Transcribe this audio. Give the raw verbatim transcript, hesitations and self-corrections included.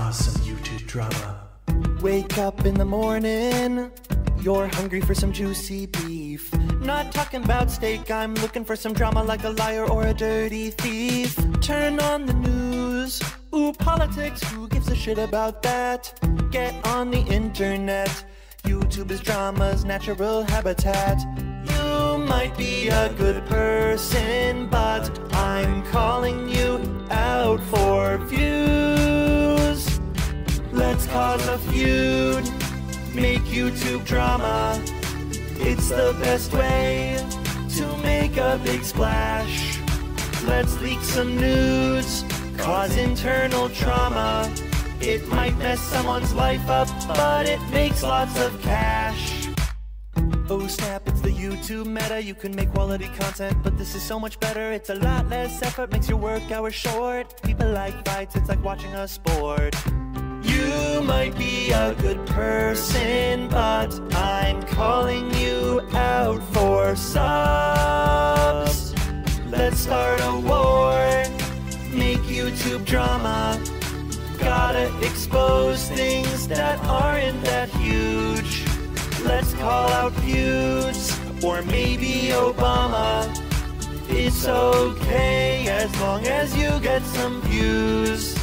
cause some YouTube drama. Wake up in the morning, you're hungry for some juicy beef. Not talking about steak, I'm looking for some drama like a liar or a dirty thief. Turn on the news, ooh, politics, who gives a shit about that? Get on the internet, YouTube is drama's natural habitat. You might be a good person, but I'm calling you out for views. Let's cause a feud, make YouTube drama. It's the best way to make a big splash. Let's leak some news, cause internal trauma. It might mess someone's life up, but it makes lots of cash. Oh snap, it's the YouTube meta. You can make quality content, but this is so much better. It's a lot less effort, makes your work hours short. People like fights, it's like watching a sport. You might be a good person, but I'm calling you out for subs. Let's start a war, make YouTube drama. Gotta expose things that aren't that huge. Let's call out feuds, or maybe Obama. It's okay as long as you get some views.